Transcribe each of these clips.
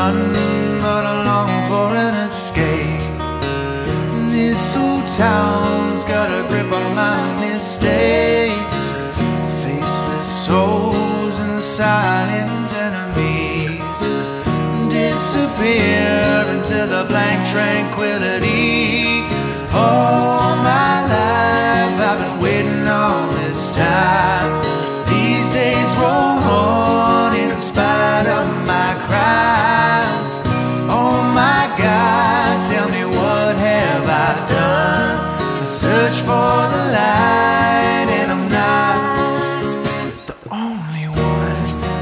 run, but I long for an escape. This old town's got a grip on my mistakes. Faceless souls and silent enemies disappear into the blank tranquility. All my life I've been waiting all this time. These days roll on in spite of my crimes. Oh my God, tell me what have I done? I search for the light and I'm not the only one.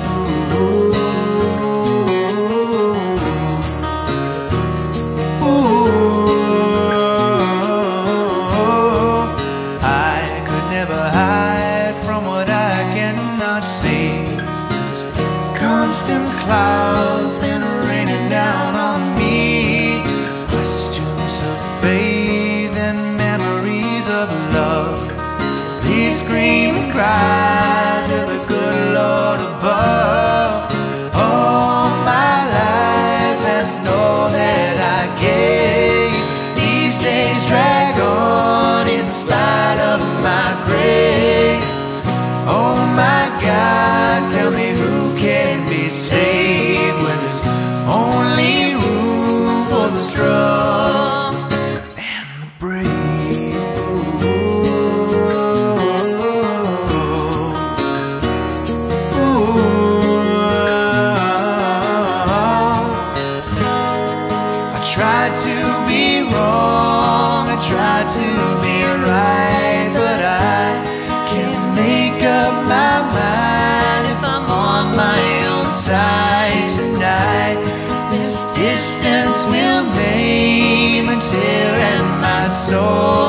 I could never hide from what I cannot see. Constant clouds been raining down on me. Questions of faith and memories of love. Please scream and cry to the good Lord above. All my life and all that I gave, these days drag on in spite of my grave. Oh my God, tell me who can be saved when there's only room for the strong and the brave. I tried to be wrong, I tried to be right, but I can't make up my mind if I'm on my own side tonight. This distance will maim and tear at my soul.